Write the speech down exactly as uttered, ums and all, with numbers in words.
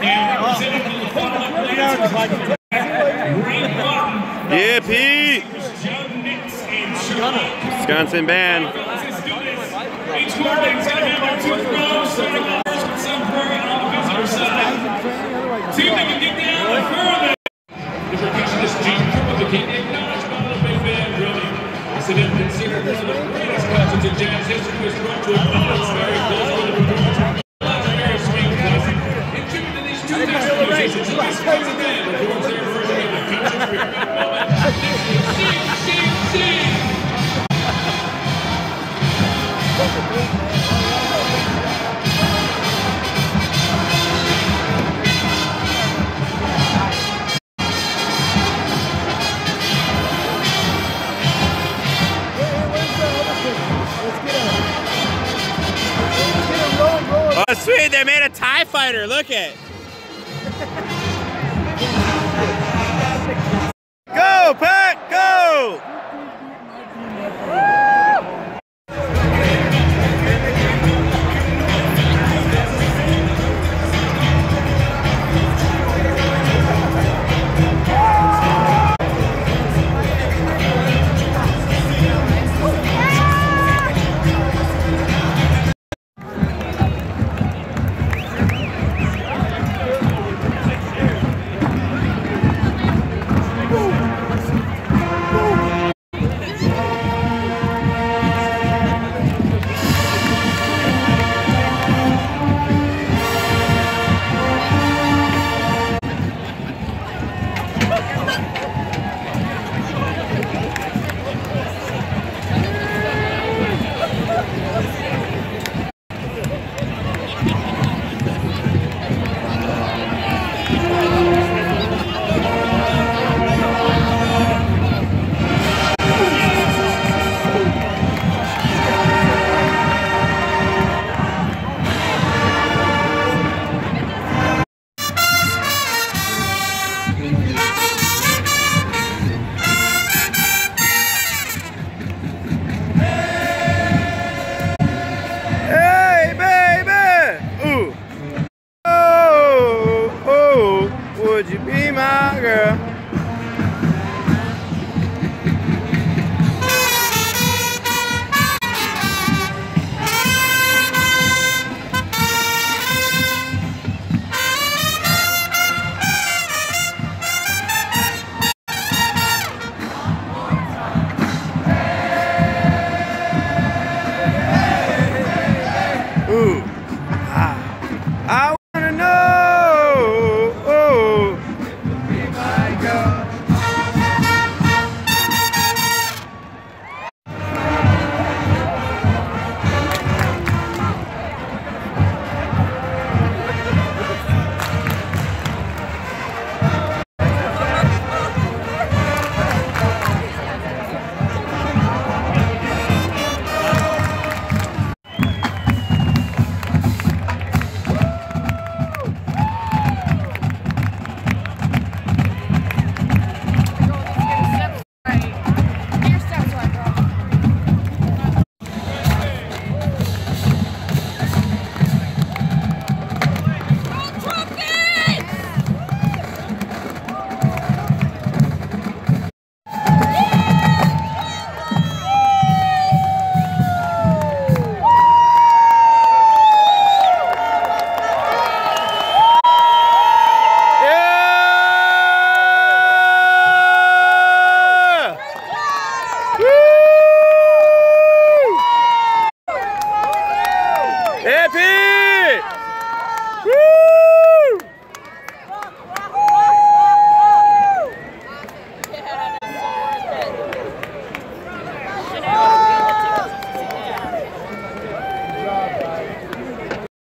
Yeah, Pete! Wisconsin band. Each quarterback's going to have their two throws, starting off first with Sun Prairie on the visitor side. See if they can get down the further. The percussionist Gene Triple, the king acknowledged by the big band drilling. It's an considered one of the greatest concerts in jazz history was brought to a close, very close to the performance. Legendary swing classic. In tribute to these two next musicians, the Wisconsin band performs their version of the country spirit moment. Sing, sing, sing! Oh, sweet, they made a TIE fighter, look it. Go, Pack, go!